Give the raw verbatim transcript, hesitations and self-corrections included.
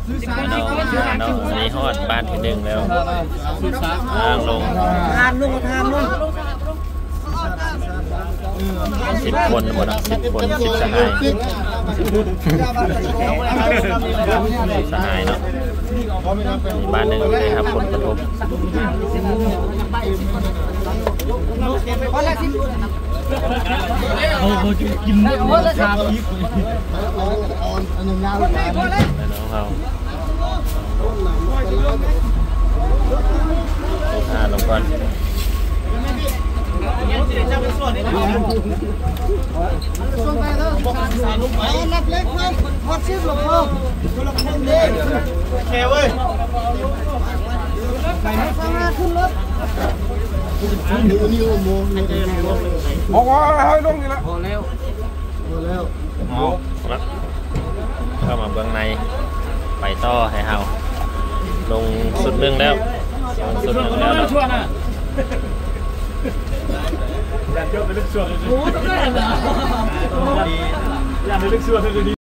น้องน้องอันนี้ฮอดบ้านที่หนึ่งแล้วทางลงทานลุงทานลุงสิบคนหมดสิบคนสิบสหายสหายเนาะบ้านหนึ่งเลยครับผลกระทบเขาเขาจะกินชาบีบอันนี้ยาวเลยน้องเราอ่าลงก่อนรับเล็กครับพอชิบหลงพ่อหลงคนเดียวแค่เว้ยไปให้ฟังนะขึ้นรถบอกว่าให้ลงนี่ละพอแล้วพอแล้วเอาละเข้ามาเบื้องในไปต่อให้เฮาลงสุดหนึ่งแล้วสุดหนึ่งแล้วเนาะอยากเจอเป็นลึกส่วนเลยโอ้ต้องได้เหรออยากเป็นลึกส่วนเลยดี